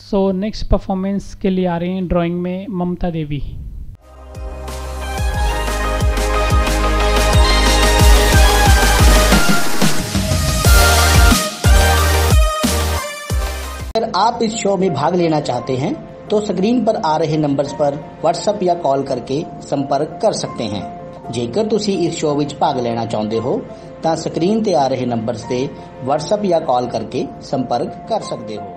So next performance के लिए आ रहे हैं ड्राइंग में ममता देवी। अगर आप इस शो में भाग लेना चाहते हैं तो स्क्रीन पर आ रहे नंबर्स पर व्हाट्सएप या कॉल करके संपर्क कर सकते हैं। जेकर ਤੁਸੀਂ ਇਸ ਸ਼ੋ ਵਿੱਚ ਭਾਗ ਲੈਣਾ ਚਾਹੁੰਦੇ ਹੋ ਤਾਂ ਸਕਰੀਨ ਤੇ ਆ ਰਹੇ ਨੰਬਰਸ ਤੇ WhatsApp ਜਾਂ ਕਾਲ ਕਰਕੇ ਸੰਪਰਕ ਕਰ ਸਕਦੇ ਹੋ।